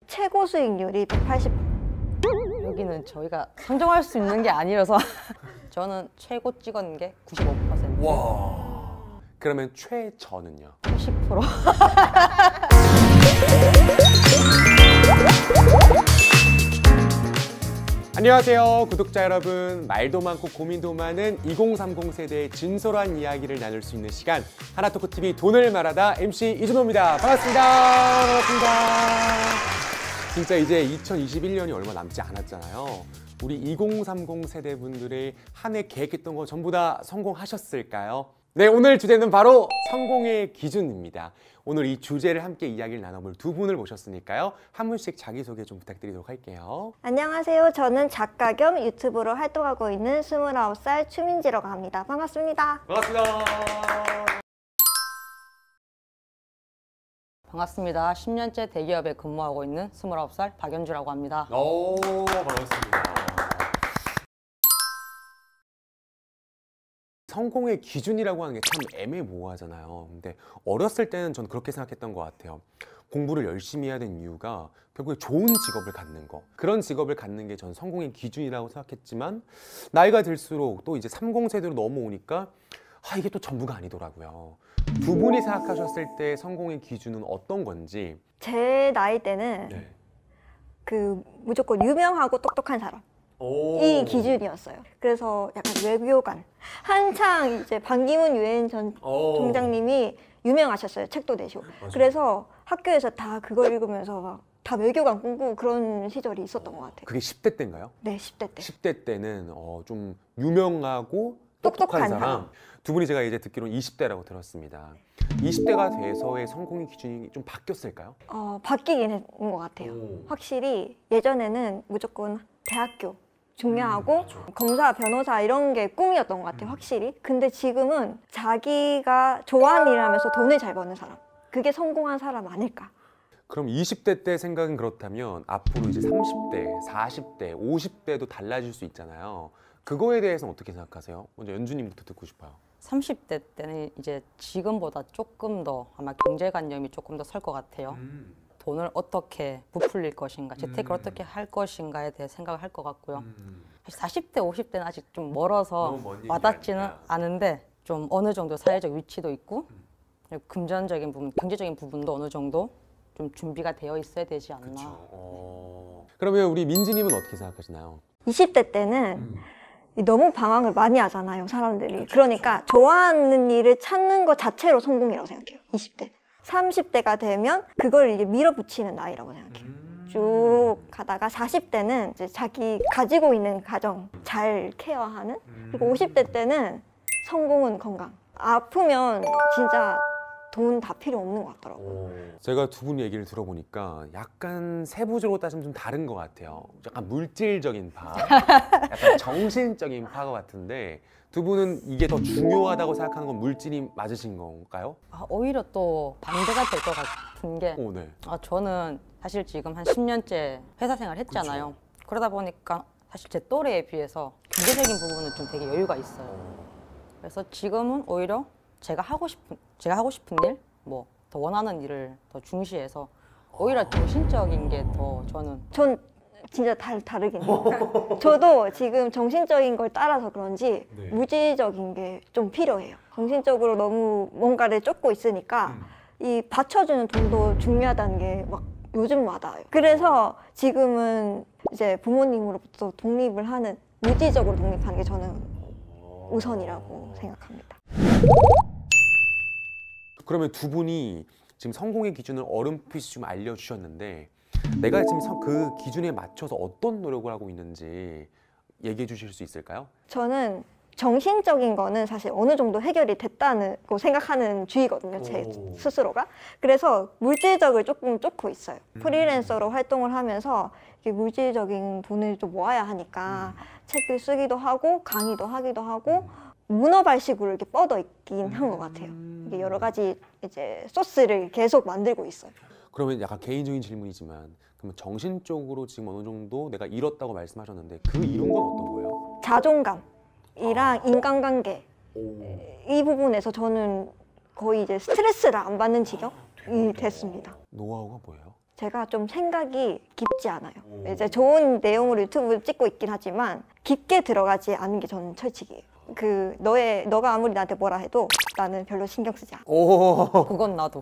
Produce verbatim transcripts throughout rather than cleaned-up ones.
최고 수익률이 백팔십 퍼센트. 여기는 저희가 상정할 수 있는 게 아니어서 저는 최고 찍은 게 구십오 퍼센트. 와. 그러면 최저는요? 팔십 퍼센트. 안녕하세요 구독자 여러분. 말도 많고 고민도 많은 이공삼공 세대의 진솔한 이야기를 나눌 수 있는 시간, 하나토크티비 돈을 말하다 엠씨 이준호입니다. 반갑습니다. 반갑습니다. 진짜 이제 이천이십일 년이 얼마 남지 않았잖아요. 우리 이공삼공 세대분들의 한 해 계획했던 거 전부 다 성공하셨을까요? 네, 오늘 주제는 바로 성공의 기준입니다. 오늘 이 주제를 함께 이야기를 나눠볼 두 분을 모셨으니까요. 한 분씩 자기소개 좀 부탁드리도록 할게요. 안녕하세요. 저는 작가 겸 유튜브로 활동하고 있는 스물아홉 살 추민지라고 합니다. 반갑습니다. 반갑습니다. 반갑습니다. 십 년째 대기업에 근무하고 있는 스물아홉 살 박연주라고 합니다. 오, 반갑습니다. 성공의 기준이라고 하는 게 참 애매모호하잖아요. 근데 어렸을 때는 전 그렇게 생각했던 것 같아요. 공부를 열심히 해야 되는 이유가 결국에 좋은 직업을 갖는 거, 그런 직업을 갖는 게 전 성공의 기준이라고 생각했지만, 나이가 들수록 또 이제 삼십 세대로 넘어오니까 아, 이게 또 전부가 아니더라고요. 두 분이 생각하셨을 때 성공의 기준은 어떤 건지. 제 나이 때는 네. 그 무조건 유명하고 똑똑한 사람, 오. 이 기준이었어요. 그래서 약간 외교관, 한창 이제 반기문 유엔 전 오. 총장님이 유명하셨어요. 책도 내시고. 맞아요. 그래서 학교에서 다 그걸 읽으면서 막 다 외교관 꿈꾸고 그런 시절이 있었던 것 같아요. 그게 십 대 때인가요? 네, 십 대 때. 십 대 때는 어, 좀 유명하고 똑똑한, 똑똑한 사람. 사람. 두 분이 제가 이제 듣기로는 이십 대라고 들었습니다. 이십 대가 돼서의 성공의 기준이 좀 바뀌었을까요? 어, 바뀌긴 했는 것 같아요. 오. 확실히 예전에는 무조건 대학교 중요하고 음, 맞아. 검사, 변호사 이런 게 꿈이었던 것 같아요. 음. 확실히. 근데 지금은 자기가 좋아하는 일을 하면서 돈을 잘 버는 사람, 그게 성공한 사람 아닐까. 그럼 이십 대 때 생각은 그렇다면 앞으로 이제 삼십 대, 사십 대, 오십 대도 달라질 수 있잖아요. 그거에 대해서는 어떻게 생각하세요? 먼저 연주님부터 듣고 싶어요. 삼십 대 때는 이제 지금보다 조금 더 아마 경제관념이 조금 더 설 것 같아요. 음. 돈을 어떻게 부풀릴 것인가, 재테크를 음. 어떻게 할 것인가에 대해 생각을 할 것 같고요. 음. 사실 사십 대, 오십 대는 아직 좀 멀어서 너무 먼 얘기 와닿지는 아닐까. 않은데, 좀 어느 정도 사회적 위치도 있고 음. 그리고 금전적인 부분, 경제적인 부분도 어느 정도 좀 준비가 되어 있어야 되지 않나. 그쵸. 어. 그러면 우리 민지님은 어떻게 생각하시나요? 이십 대 때는 음. 너무 방황을 많이 하잖아요, 사람들이. 그러니까 좋아하는 일을 찾는 것 자체로 성공이라고 생각해요, 이십 대. 삼십 대가 되면 그걸 이제 밀어붙이는 나이라고 생각해요. 음. 쭉 가다가 사십 대는 이제 자기 가지고 있는 가정 잘 케어하는. 그리고 오십 대 때는 성공은 건강. 아프면 진짜 돈 다 필요 없는 것 같더라고요. 제가 두 분 얘기를 들어보니까 약간 세부적으로 따지면 좀 다른 것 같아요. 약간 물질적인 파, 약간 정신적인 파가 같은데, 두 분은 이게 더 중요하다고 생각하는 건 물질이 맞으신 건가요? 아, 오히려 또 반대가 될 것 같은 게, 오, 네. 아, 저는 사실 지금 한 십 년째 회사 생활 했잖아요. 그러다 보니까 사실 제 또래에 비해서 경제적인 부분은 좀 되게 여유가 있어요. 그래서 지금은 오히려 제가 하고 싶은 제가 하고 싶은 일, 뭐 더 원하는 일을 더 중시해서 오히려 정신적인 게 더 저는. 전 진짜 다, 다르긴 해요. 저도 지금 정신적인 걸 따라서 그런지 네. 물질적인 게 좀 필요해요. 정신적으로 너무 뭔가를 쫓고 있으니까 이 받쳐주는 돈도 중요하다는 게 막 요즘 와닿아요. 그래서 지금은 이제 부모님으로부터 독립을 하는, 물질적으로 독립하는 게 저는 우선이라고 생각합니다. 그러면 두 분이 지금 성공의 기준을 어렴풋이 좀 알려주셨는데, 내가 지금 성- 그 기준에 맞춰서 어떤 노력을 하고 있는지 얘기해 주실 수 있을까요? 저는 정신적인 거는 사실 어느 정도 해결이 됐다고 생각하는 주의거든요, 제 오. 스스로가. 그래서 물질적을 조금 쫓고 있어요. 음. 프리랜서로 활동을 하면서 이게 물질적인 돈을 좀 모아야 하니까 음. 책을 쓰기도 하고 강의도 하기도 하고 문어발식으로 이렇게 뻗어 있긴 한 것 같아요. 이게 여러 가지 이제 소스를 계속 만들고 있어요. 그러면 약간 개인적인 질문이지만, 그러면 정신적으로 지금 어느 정도 내가 잃었다고 말씀하셨는데, 그 잃은 건 어떤 거예요? 자존감이랑 인간관계, 이 부분에서 저는 거의 이제 스트레스를 안 받는 지경이 됐습니다. 노하우가 뭐예요? 제가 좀 생각이 깊지 않아요. 이제 좋은 내용으로 유튜브 찍고 있긴 하지만 깊게 들어가지 않은 게 저는 철칙이에요. 그 너의 너가 아무리 나한테 뭐라 해도 나는 별로 신경 쓰지 않아. 오. 그건 나도.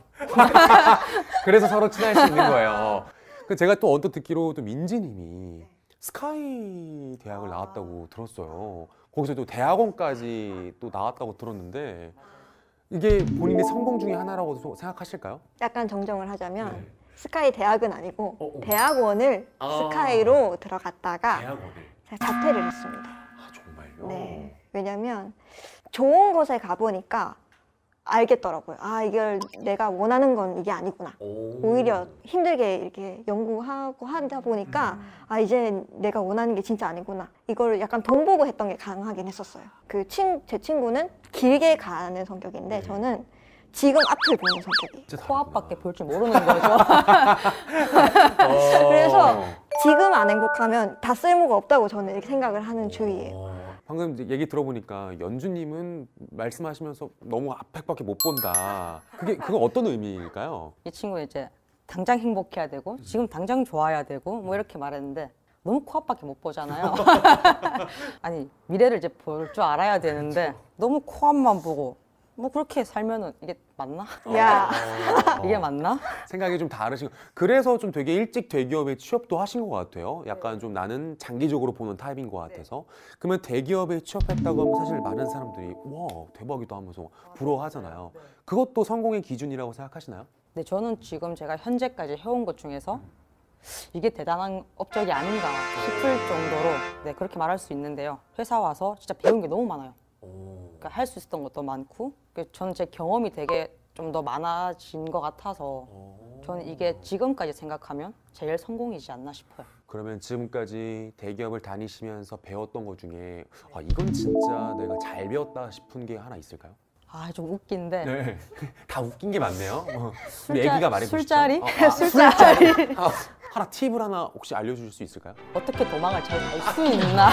그래서 서로 친할 수 있는 거예요. 그 제가 또 언뜻 듣기로 또 민지님이 스카이 대학을 나왔다고 들었어요. 거기서 또 대학원까지 또 나왔다고 들었는데 이게 본인의 성공 중에 하나라고 생각하실까요? 약간 정정을 하자면 네. 스카이 대학은 아니고 어, 어. 대학원을 아. 스카이로 들어갔다가 대학원을. 제가 자퇴를 했습니다. 아 정말요? 네. 왜냐면 좋은 곳에 가보니까 알겠더라고요. 아, 이걸 내가 원하는 건 이게 아니구나. 오. 오히려 힘들게 이렇게 연구하고 하다 보니까 아, 이제 내가 원하는 게 진짜 아니구나. 이걸 약간 돈 보고 했던 게 강하긴 했었어요. 그 친, 제 친구는 길게 가는 성격인데 저는 지금 앞을 보는 성격이에요. 진짜 코앞밖에 볼 줄 모르는 거죠. 다르구나. 그래서 지금 안 행복하면 다 쓸모가 없다고 저는 이렇게 생각을 하는 주의예요. 어. 방금 이제 얘기 들어보니까 연주님은 말씀하시면서 너무 앞밖에 못 본다. 그게 그건 어떤 의미일까요? 이 친구는 이제 당장 행복해야 되고 지금 당장 좋아야 되고 뭐 이렇게 말했는데 너무 코앞밖에 못 보잖아요. 아니 미래를 이제 볼 줄 알아야 되는데 너무 코앞만 보고 뭐 그렇게 살면은 이게 맞나? 야, 이게 맞나? 생각이 좀 다르시고 그래서 좀 되게 일찍 대기업에 취업도 하신 것 같아요. 약간 좀 나는 장기적으로 보는 타입인 것 같아서. 그러면 대기업에 취업했다고 하면 사실 많은 사람들이 와 대박이다 하면서 부러워하잖아요. 그것도 성공의 기준이라고 생각하시나요? 네, 저는 지금 제가 현재까지 해온 것 중에서 이게 대단한 업적이 아닌가 싶을 정도로 네, 그렇게 말할 수 있는데요. 회사 와서 진짜 배운 게 너무 많아요. 그러니까 할 수 있었던 것도 많고 저는 제 경험이 되게 좀 더 많아진 것 같아서 저는 이게 지금까지 생각하면 제일 성공이지 않나 싶어요. 그러면 지금까지 대기업을 다니시면서 배웠던 것 중에 아, 이건 진짜 내가 잘 배웠다 싶은 게 하나 있을까요? 아, 좀 웃긴데 네. 다 웃긴 게 많네요. 어, 우리 술자- 애기가 말해보시죠. 술자리? 어, 아, 술자리. 아, 하나 팁을 하나 혹시 알려주실 수 있을까요? 어떻게 도망을 잘 갈 수 있나?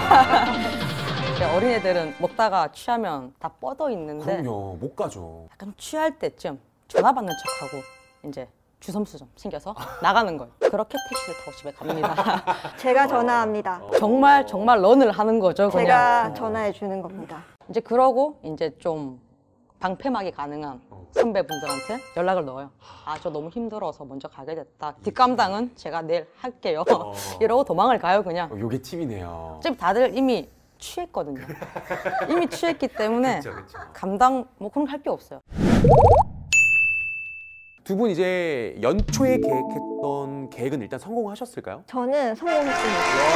어린애들은 먹다가 취하면 다 뻗어 있는데 그럼요, 못 가죠. 약간 취할 때쯤 전화 받는 척하고 이제 주섬수 좀 챙겨서 나가는 거예요. 그렇게 택시를 타고 집에 갑니다. 제가 전화합니다. 정말 정말 런을 하는 거죠, 그냥. 제가 전화해 주는 겁니다. 이제 그러고 이제 좀 방패막이 가능한 선배분들한테 연락을 넣어요. 아, 저 너무 힘들어서 먼저 가게 됐다. 뒷감당은 제가 내일 할게요. 이러고 도망을 가요, 그냥. 어, 요게 팁이네요. 지금 다들 이미 취했거든요. 이미 취했기 때문에 그쵸, 그쵸. 감당 뭐 그런 거 할 게 없어요. 두 분 이제 연초에 계획했던 계획은 일단 성공하셨을까요? 저는 성공했습니다.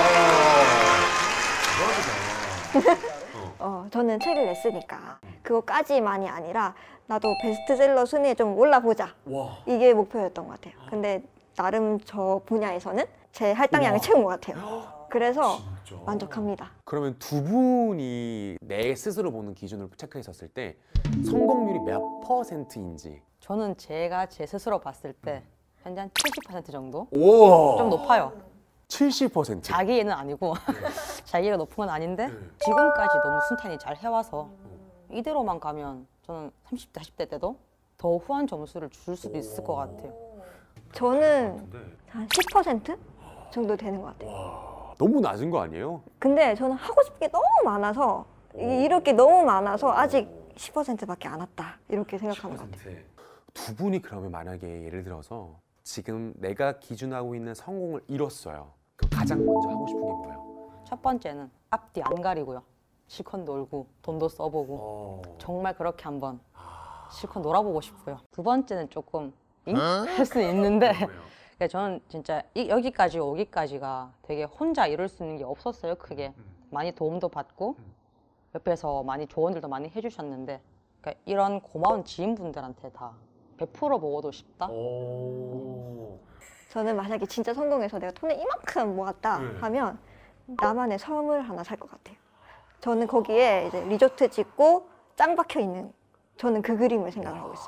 어, 저는 책을 냈으니까 그거까지만이 아니라 나도 베스트셀러 순위에 좀 올라보자. 와. 이게 목표였던 것 같아요. 근데 나름 저 분야에서는 제 할당량을 채운 것 같아요. 그래서 진짜. 만족합니다. 그러면 두 분이 내 스스로 보는 기준을 체크했었을 때 성공률이 몇 퍼센트인지. 저는 제가 제 스스로 봤을 때 현재 한 칠십 퍼센트 정도? 오. 좀 높아요. 칠십 퍼센트. 자기애는 아니고 자기가 높은 건 아닌데 지금까지 너무 순탄히 잘 해와서 이대로만 가면 저는 삼십 대, 사십 대 때도 더 후한 점수를 줄 수도 있을 것 같아요. 저는 한 십 퍼센트 정도 되는 것 같아요. 너무 낮은 거 아니에요? 근데 저는 하고 싶은 게 너무 많아서 이- 이럴 게 너무 많아서 아직 십 퍼센트밖에 안 왔다 이렇게 생각하는 것 같아요. 두 분이 그러면 만약에 예를 들어서 지금 내가 기준하고 있는 성공을 이뤘어요. 그럼 가장 먼저 하고 싶은 게 뭐예요? 첫 번째는 앞뒤 안 가리고요. 실컷 놀고 돈도 써보고 어. 정말 그렇게 한번 실컷 놀아보고 싶고요. 두 번째는 조금 잉? 할 수 있는데 그러니까 저는 진짜 이, 여기까지 오기까지가 되게 혼자 이룰 수 있는 게 없었어요. 크게 많이 도움도 받고 옆에서 많이 조언들도 많이 해주셨는데 그러니까 이런 고마운 지인분들한테 다 베풀어 보고도 싶다. 오. 저는 만약에 진짜 성공해서 내가 돈을 이만큼 모았다 네. 하면 나만의 섬을 하나 살 것 같아요. 저는 거기에 이제 리조트 짓고 짱 박혀 있는 저는 그 그림을 생각을 하고 있어요.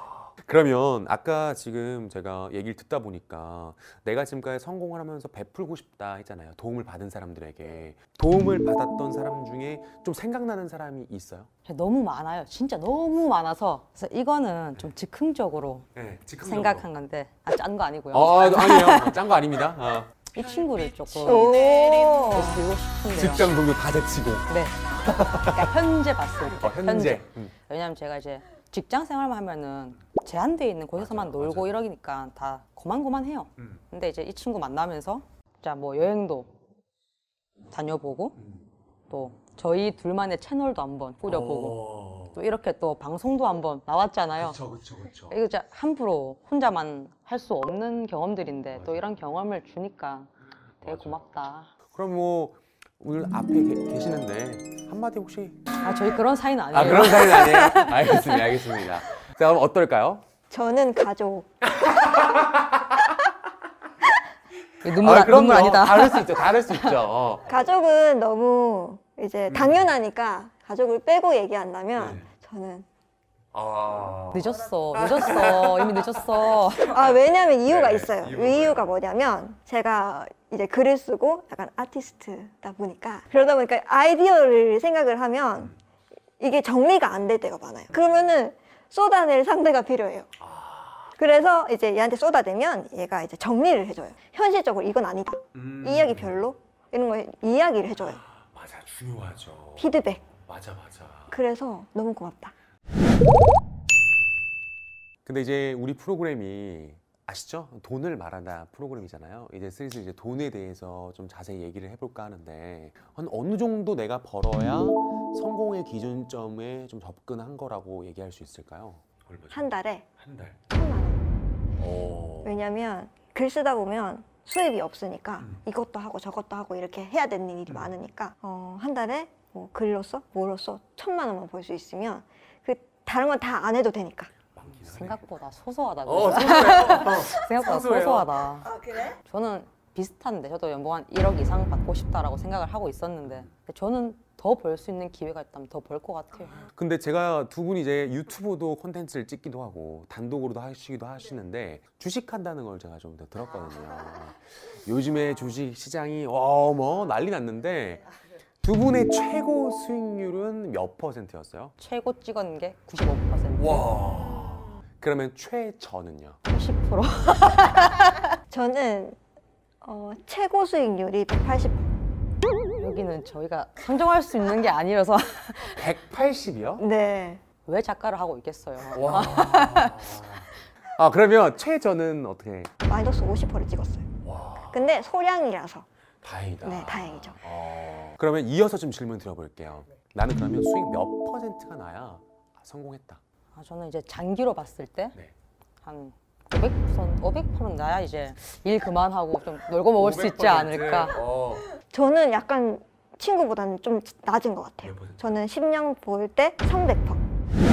그러면 아까 지금 제가 얘기를 듣다 보니까 내가 지금까지 성공을 하면서 베풀고 싶다 했잖아요. 도움을 받은 사람들에게. 도움을 받았던 사람 중에 좀 생각나는 사람이 있어요? 너무 많아요. 진짜 너무 많아서. 그래서 이거는 좀 즉흥적으로 네, 생각한 건데 아, 짠 거 아니고요. 어, 아니에요. 짠 거 아닙니다. 어. 이 친구를 조금 오. 드리고 싶은데요. 직장 동료 다 제치고. 네. 그러니까 현재 봤을 때. 어, 현재. 음. 왜냐면 제가 이제 직장 생활만 하면은 제한돼 있는 곳에서만 맞아, 놀고 맞아. 이러니까 다 고만고만해요. 음. 근데 이제 이 친구 만나면서 자 뭐 여행도 다녀보고 또 저희 둘만의 채널도 한번 꾸려보고 어. 또 이렇게 또 방송도 한번 나왔잖아요. 그쵸, 그쵸, 그쵸. 이거 진짜 함부로 혼자만 할 수 없는 경험들인데 또 이런 경험을 주니까 되게 맞아. 고맙다. 그럼 뭐 오늘 앞에 계, 계시는데 한마디 혹시? 아 저희 그런 사이는 아니에요. 아 그런 사이는 아니에요? 알겠습니다, 알겠습니다. 자 그럼 어떨까요? 저는 가족. 눈물, 아, 그럼요. 눈물 아니다. 다를 수 있죠, 다를 수 있죠. 어. 가족은 너무 이제 당연하니까 가족을 빼고 얘기한다면 네. 저는 아... 늦었어, 늦었어, 이미 늦었어. 아 왜냐면 이유가 네, 있어요. 이유가 그 이유가 뭐냐면 제가 이제 글을 쓰고 약간 아티스트다 보니까 그러다 보니까 아이디어를 생각을 하면 이게 정리가 안 될 때가 많아요. 그러면은 쏟아낼 상대가 필요해요. 그래서 이제 얘한테 쏟아내면 얘가 이제 정리를 해줘요. 현실적으로 이건 아니다. 음... 이 이야기 별로 이런 거 이야기를 해줘요. 맞아, 중요하죠. 피드백. 맞아, 맞아. 그래서 너무 고맙다. 근데 이제 우리 프로그램이 아시죠? 돈을 말하다 프로그램이잖아요. 이제 슬슬 이제 돈에 대해서 좀 자세히 얘기를 해볼까 하는데 한 어느 정도 내가 벌어야 성공의 기준점에 좀 접근한 거라고 얘기할 수 있을까요? 한 달에 한 달. 천만 원. 오. 왜냐면 글 쓰다 보면 수입이 없으니까 음. 이것도 하고 저것도 하고 이렇게 해야 되는 일이 음. 많으니까 어, 한 달에 뭐 글로써 뭐로써 천만 원만 벌 수 있으면 그 다른 건 다 안 해도 되니까. 생각보다 소소하다. 어, 생각보다 소소해요. 소소하다. 아 그래? 저는 비슷한데 저도 연봉 한 일억 이상 받고 싶다라고 생각을 하고 있었는데 저는 더 벌 수 있는 기회가 있다면 더 벌 것 같아요. 근데 제가 두 분이 이제 유튜브도 콘텐츠를 찍기도 하고 단독으로도 하시기도 하시는데 주식한다는 걸 제가 좀 더 들었거든요. 요즘에 주식 시장이 어뭐 난리 났는데 두 분의 최고 수익률은 몇 퍼센트였어요? 최고 찍은 게 구십오 퍼센트. 와. 그러면 최저는요? 팔십 퍼센트. 저는 어, 최고 수익률이 백팔십 퍼센트. 여기는 저희가 상정할 수 있는 게 아니라서 백팔십이요? 네. 왜 작가를 하고 있겠어요. 와. 아 그러면 최저는 어떻게? 마이너스 오십 퍼센트를 찍었어요. 와. 근데 소량이라서 다행이다. 네 다행이죠. 어. 그러면 이어서 좀 질문 드려볼게요. 나는 그러면 수익 몇 퍼센트가 나야 성공했다? 아, 저는 이제 장기로 봤을 때 네. 한 오백 퍼센트, 오백 퍼센트 나야 이제 일 그만하고 좀 놀고 먹을 수 있지 않을까. 어. 저는 약간 친구보다는 좀 낮은 것 같아요. 몇 퍼센트? 저는 십 년 볼 때 삼백 퍼센트.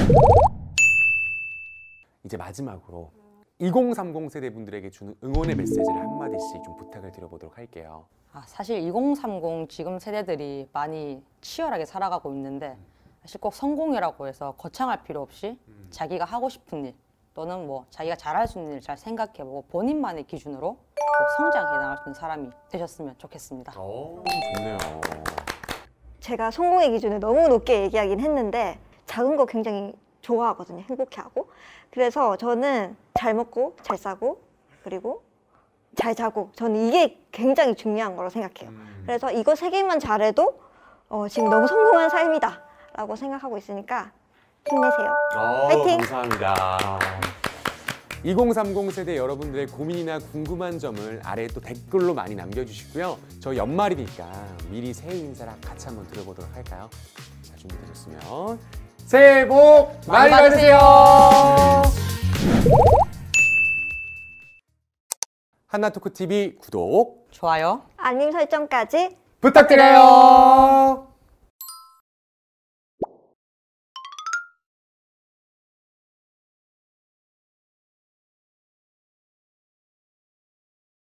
이제 마지막으로 이공삼공 세대 분들에게 주는 응원의 메시지를 한마디씩 좀 부탁을 드려보도록 할게요. 아, 사실 이공삼공 지금 세대들이 많이 치열하게 살아가고 있는데 사실 꼭 성공이라고 해서 거창할 필요 없이 음. 자기가 하고 싶은 일 또는 뭐 자기가 잘할 수 있는 일 잘 생각해보고 본인만의 기준으로 꼭 성장해 나갈 수 있는 사람이 되셨으면 좋겠습니다. 오, 좋네요. 제가 성공의 기준을 너무 높게 얘기하긴 했는데 작은 거 굉장히 좋아하거든요. 행복해하고. 그래서 저는 잘 먹고 잘 싸고 그리고 잘 자고 저는 이게 굉장히 중요한 거라고 생각해요. 음. 그래서 이거 세 개만 잘해도 어, 지금 너무 성공한 삶이다 라고 생각하고 있으니까 힘내세요. 오, 화이팅! 감사합니다. 이공삼공 세대 여러분들의 고민이나 궁금한 점을 아래에 또 댓글로 많이 남겨주시고요. 저 연말이니까 미리 새해 인사를 같이 한번 들어보도록 할까요? 자, 준비되셨으면 새해 복 많이 많이 받으세요. 한나토크티비 구독 좋아요. 알림 설정까지 부탁드려요.